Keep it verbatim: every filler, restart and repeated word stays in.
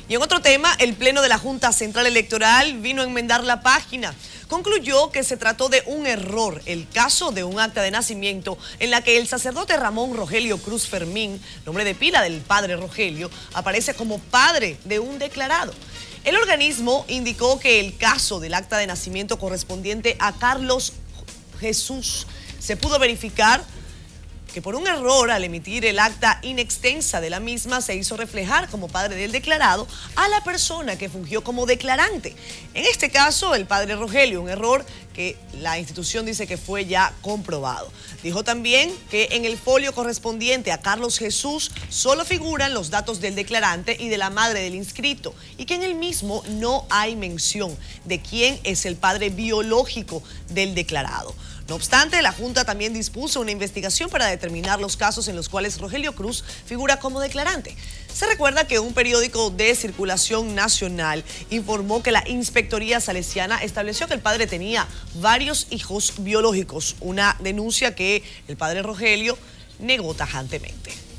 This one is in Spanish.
Y en otro tema, el Pleno de la Junta Central Electoral vino a enmendar la página. Concluyó que se trató de un error, el caso de un acta de nacimiento en la que el sacerdote Ramón Rogelio Cruz Fermín, nombre de pila del padre Rogelio, aparece como padre de un declarado. El organismo indicó que el caso del acta de nacimiento correspondiente a Carlos Jesús se pudo verificar que por un error al emitir el acta inextensa de la misma se hizo reflejar como padre del declarado a la persona que fungió como declarante. En este caso, el padre Rogelio, un error que la institución dice que fue ya comprobado. Dijo también que en el folio correspondiente a Carlos Jesús solo figuran los datos del declarante y de la madre del inscrito y que en el mismo no hay mención de quién es el padre biológico del declarado. No obstante, la Junta también dispuso una investigación para determinar los casos en los cuales Rogelio Cruz figura como declarante. Se recuerda que un periódico de circulación nacional informó que la Inspectoría Salesiana estableció que el padre tenía varios hijos biológicos, una denuncia que el padre Rogelio negó tajantemente.